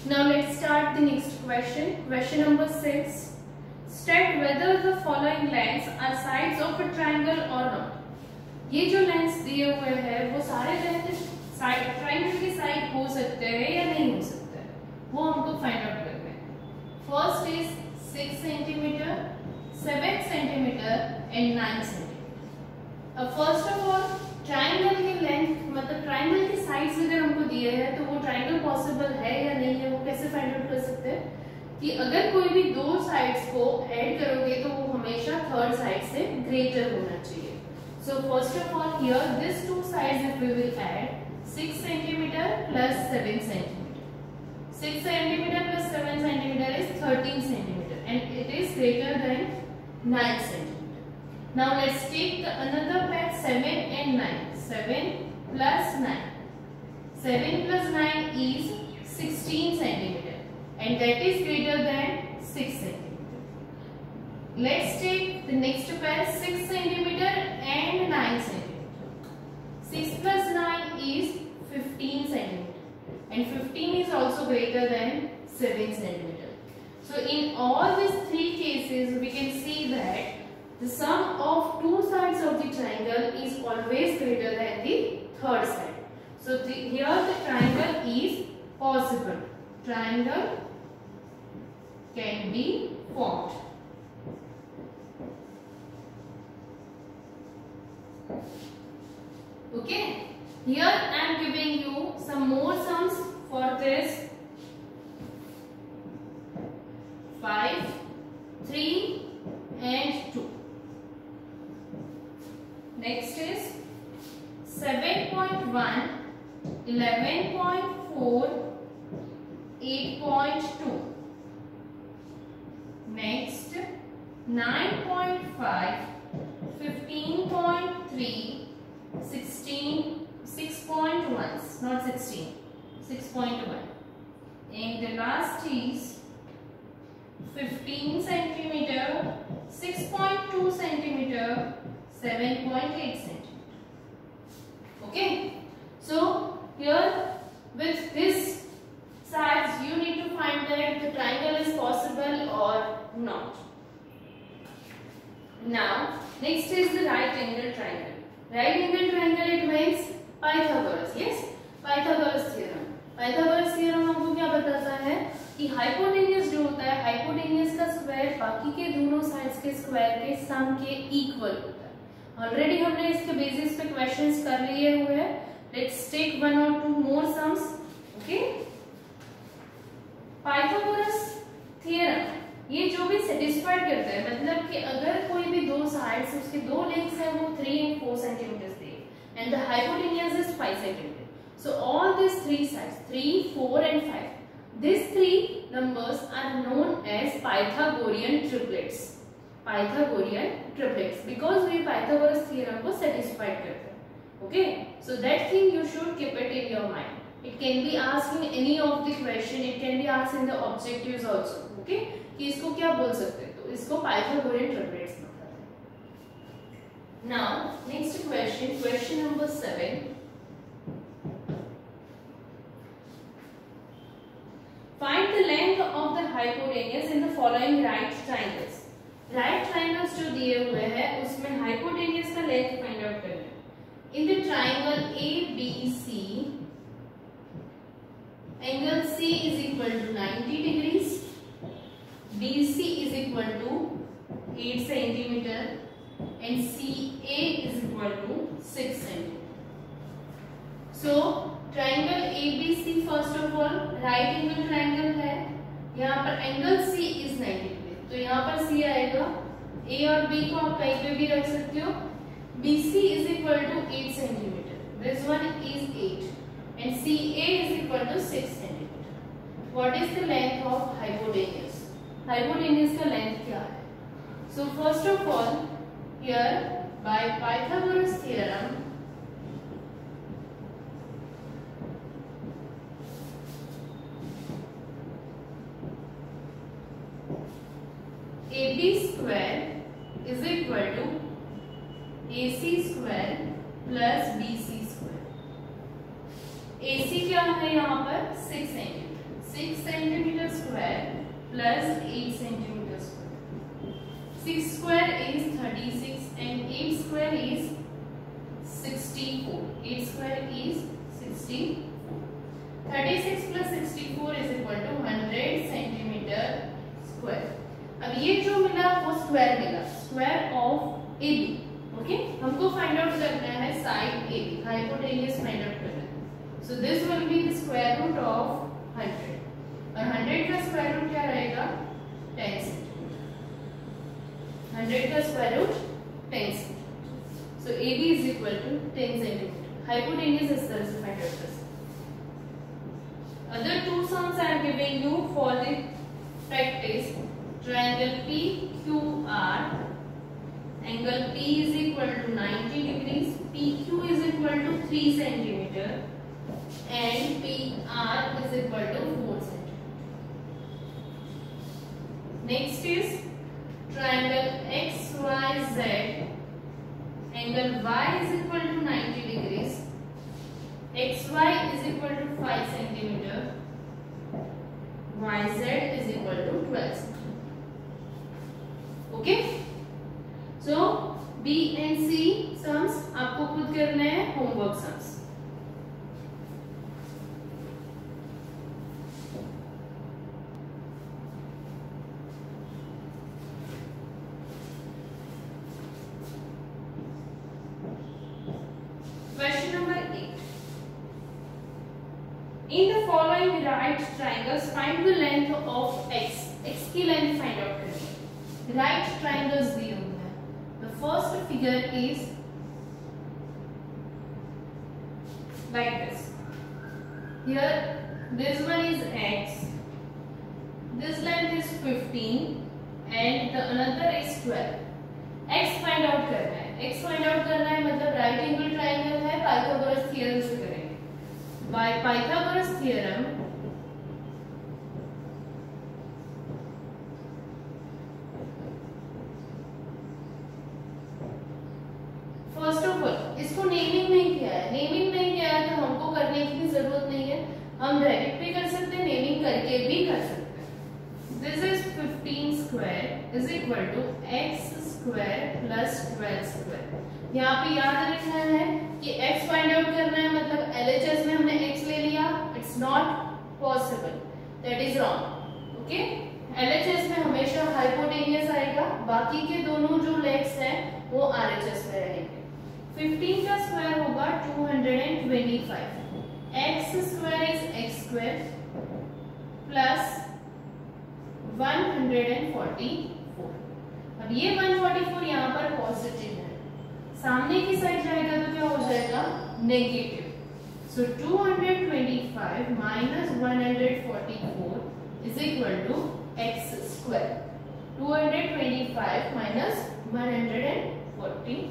Now let's start the next question. Question number 6. State whether the following lengths are sides of a triangle or not. ये जो lens दिए हुए हैं वो सारे लेंथ साइड ट्राइंगल की साइड हो सकते हैं या नहीं हो सकते हैं, वो हमको फाइंड आउट करना है। First is 6 centimetre, 7 centimetre and 9 centimetre. अब फर्स्ट ऑफ ऑल ट्राइंगल की लेंथ मतलब ट्राइंगल की साइड्स अगर हमको दिए हैं तो वो ट्राइंगल पॉसिबल है या नहीं है वो कैसे फाइंड आउट कर सकते हैं कि अगर कोई भी दो साइड्स को ऐड करोगे तो वो हमेशा थर्ड साइड से ग्रेटर होना चाहिए। So first of all here these two sides if we will add 6 centimeter plus 7 centimeter. 6 centimeter plus 7 centimeter is 13 centimeter and it is greater than 9 centimeter. Now let's take the another pair 7 and 9. 7 plus 9. 7 plus 9 is 16 centimeter and that is greater than 6 centimeter. Let's take the next pair 6 centimeter and 9 centimeter. 6 plus 9 is 15 centimeter and 15 is also greater than 7 centimeter. So in all these three cases we can see that the sum of two sides of the triangle is always greater than the third side. So here the triangle is possible. Triangle can be formed. Okay, here I am giving you some more sums for this. 5, 3 and 2. Next is 7.1, 11.4, 8.2. Next 9.5, 15.3, 16, 6.1, not 16, 6.1. And the last is 15 centimeter, 6.2 centimeter, 7.8 centimeter. Okay, so here with this sides you need to find that the triangle is possible or not. Now next is the right angle triangle. Right angle triangle it means Pythagoras. Yes, Pythagoras theorem. Pythagoras theorem हमको क्या बताता है कि hypotenuse जो होता है hypotenuse का square बाकी के दोनों साइड्स के स्क्वायर के सम के इक्वल होता है। ऑलरेडी हमने इसके बेसिस पे क्वेश्चंस कर लिए हुए हैं। लेट्स टेक वन और two more sums. Okay, Pythagoras theorem ये जो भी सेटिस्फाइड करता है मतलब कि अगर कोई भी दो साइड्स उसके दो लेंथ्स है वो 3 and 4 centimeters they and the hypotenuse is 5 centimeter. So all these three sides 3, 4 and 5 these three numbers are known as Pythagorean triplets. Pythagorean triplets because we Pythagoras theorem को satisfied करते हैं। Okay, so that thing you should keep it in your mind. It can be asked in any of the question. It can be asked in the objectives also. Okay, कि इसको क्या बोल सकते हैं तो इसको Pythagorean triplets बोलते हैं। Now next question, question number 7. Find the length of the hypotenuse in the following right triangles. Right triangles जो दिए हुए हैं उसमें hypotenuse का length find out करना है। In the triangle ABC, angle C is equal to 90 degrees. BC is equal to 8 centimeter and CA is equal to 6 centimeter. So triangle ABC first of all right angle triangle है। यहाँ पर angle C is 90 degree तो यहाँ पर C आएगा। A और B को आप कहीं पे भी रख सकते हो। BC is equal to 8 centimeter. This one is 8 and CA is equal to 6 centimeter. What is the length of hypotenuse? Hypotenuse का लेंथ क्या है? So first of all here by Pythagoras theorem AB square is equal to AC square plus BC square। AC क्या है यहाँ पर 6 centimetre, 6 centimetre square plus 8 centimetre square. 6 square is 36 and 8 square is 64. 8 square is 64. 36 plus 64 is equal to 100 centimetre square. अब ये जो मिला वो square मिला, स्क्वायर ऑफ AB. ओके, हमको फाइंड आउट करना है side AB, hypotenuse find out करना है. So this will be the square root of 100 और 100 का स्क्वायर रूट क्या रहेगा 10 सेंटीमीटर. 100 का square root 10 centimetre. So AB is equal to 10 centimetre. Hypotenuse इस तरह से फाइंड आउट कर सकते. Other two sums I am giving you for the practice. Triangle PQR, angle P is equal to 90 degrees, PQ is equal to 3 centimeter and PR is equal to 4 centimeter. Next is triangle XYZ, angle Y is equal to 90 degrees, XY is equal to 5 centimeter, YZ is equal to 12 centimeter. Okay, so B and C sums आपको खुद करने हैं, homework sums. Question number 8. In the following right triangles find the length of x. x की length find out करनी है. Right triangles दिए हुए हैं. The first figure is like this. Here, this one is x. This length is 15, and the another is 12. X find out करना है. X find out करना है मतलब right angle triangle है. Pythagoras theorem से करेंगे. By Pythagoras theorem, first of all इसको naming नहीं किया है. नेमिंग नहीं किया है तो हमको करने की भी जरूरत नहीं है. हम डायरेक्ट भी कर सकते हैं, नेमिंग करके भी कर सकते हैं. This is 15 square is equal to x square plus 12 square. यहाँ पे याद रखना है कि x फाइंड आउट करना है मतलब LHS में हमने x ले लिया. It's not possible, that is wrong. Okay, LHS में हमेशा हाइपोटेन्यूज आएगा, बाकी के दोनों जो लेग्स हैं वो RHS में रहेंगे. 15 का स्क्वायर होगा 225. x square is x square plus 144. अब ये 144 यहाँ पर पॉजिटिव है, सामने की साइड जाएगा तो क्या हो जाएगा negative. So 225 minus 144 is equal to x square. 225 minus 144.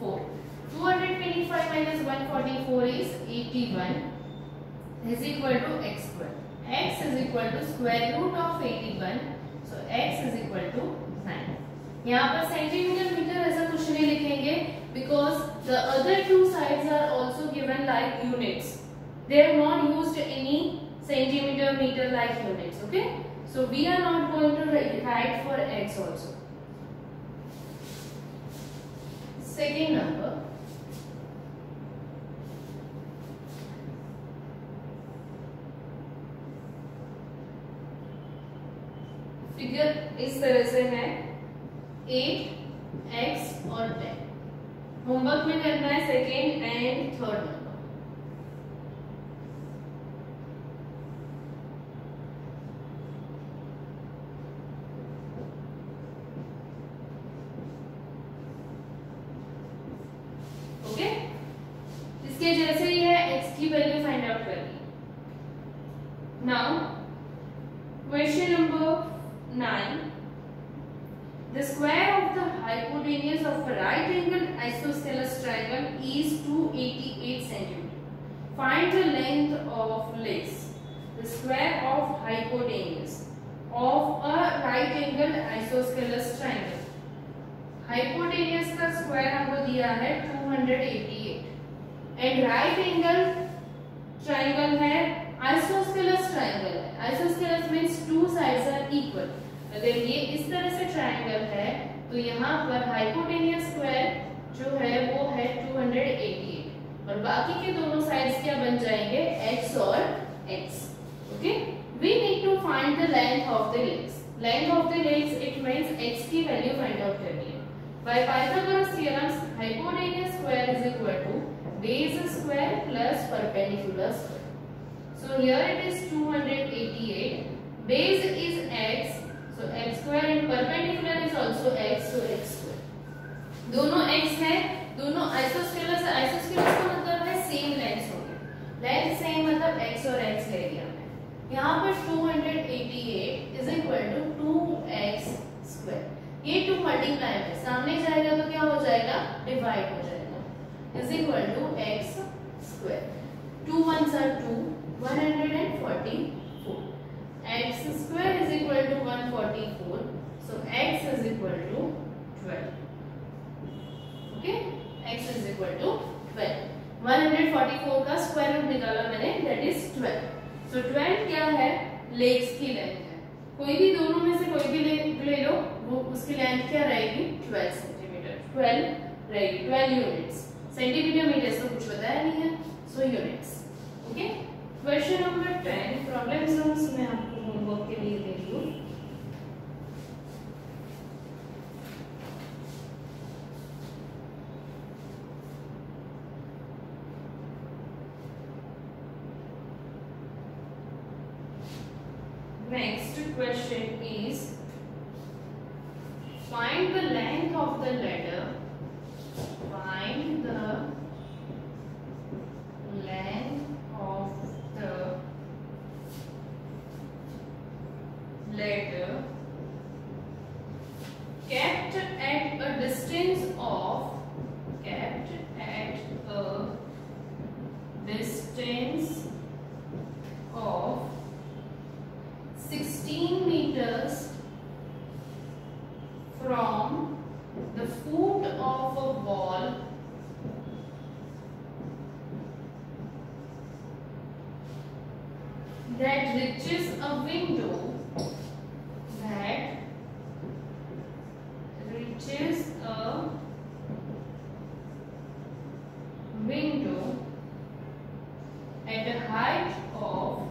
225 minus 144 is 81 is equal to x square. X is equal to square root of 81. So x is equal to 9. यहाँ पर सेंटीमीटर मीटर ऐसा कुछ नहीं लिखेंगे because the other two sides are also given like units. They have not used any centimeter meter like units. Okay, so we are not going to write for x also. Second number. Figure इस तरह से है 8, x और 10. Homework में करना है second and third number. Okay, इसके जैसे ही है x की वैल्यू फाइंड आउट करनी. Now question number 9. The square of the hypotenuse of a right angled isosceles triangle is 288 cm. Find the length of legs. The square of hypotenuse of a right angled isosceles triangle. Hypotenuse का स्क्वायर हमको दिया है 288 and right angle triangle है isosceles triangle है, isosceles means two sides are equal. अगर ये इस तरह से ट्रायंगल है तो यहाँ पर हाइपोटेनियस स्क्वायर जो है वो है 288 और बाकी के दोनों साइड्स क्या बन जाएंगे, x और x। Okay, we need to find the length of the legs. Length of the legs it means x की वैल्यू फाइंड आउट करनी है। By Pythagoras theorem hypotenuse square is equal to base square plus perpendicular square. So here it is 288, base is x, so x square and perpendicular is also x, so x square। दोनों x है, दोनों isosceles है। Isosceles का मतलब है same length होगी, length same मतलब x और x ले लिया मैं। यहाँ पर 288 is equal to 2x square। ये 2 मल्टीप्लाई में सामने जाएगा तो क्या हो जाएगा, डिवाइड हो जाएगा, is equal to x square। 2 ones are 2, 144, x square is equal to 144, so x is equal to 12। okay, x is equal to 12। 144 का स्क्वायर रूट निकाला मैंने, दैट इज 12। so 12 क्या है, लेग्स की लेंथ है। कोई भी दोनों में से कोई भी ले लो, वो उसकी लेंथ क्या रहेगी, 12 सेंटीमीटर। 12 रहेगी, 12 यूनिट्स। सेंटीमीटर मीटर्स तो कुछ बताया नहीं है, so units. Okay, question number 10 problem sums मैं आपको होमवर्क के लिए दे रही हूँ। Next question is find the length of the ladder. Find the length of the ladder kept at a distance of 16 meters from the foot of a wall that reaches a window at a height of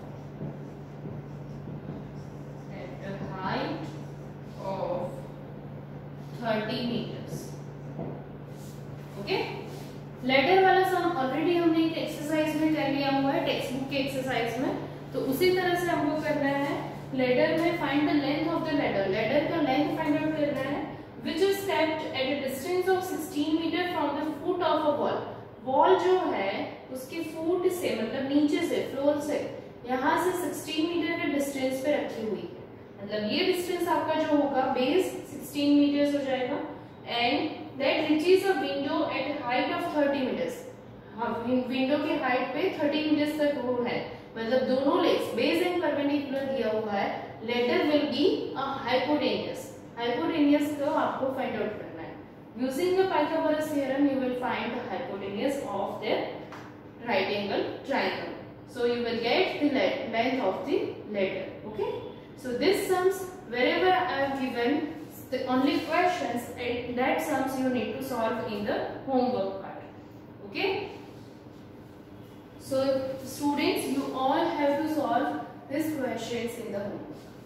30 meters। Okay, ladder वाला sum already हमने एक exercise में कर लिया हुआ है, text book के exercise में। तो उसी तरह से हमको करना है लेडर में, find the length of the ladder. Ladder का लेंथ फाइंड आउट करना है which is kept at a distance of 16 meter from the foot of a wall। Wall जो है उसके फुट से मतलब नीचे से, फ्लोर से, यहाँ से 16 मीटर के डिस्टेंस पे रखी हुई है। मतलब ये डिस्टेंस आपका जो होगा बेस 16 मीटर्स हो जाएगा and that reaches a window at height of 30 metres. Window के हाइट पे 30 मीटर्स तक वो है, मतलब दोनों लेग्स बेस एंड परपेंडिकुलर दिया हुआ है। Ladder will be a hypotenuse. Hypotenuse को आपको फाइंड आउट करना है। Using the Pythagoras theorem you will find the hypotenuse of the right angle triangle, so you will get the length of the ladder। okay, so this sums wherever I have given the only questions and that sums you need to solve in the homework part। okay, so students you all have to solve these questions in the homework।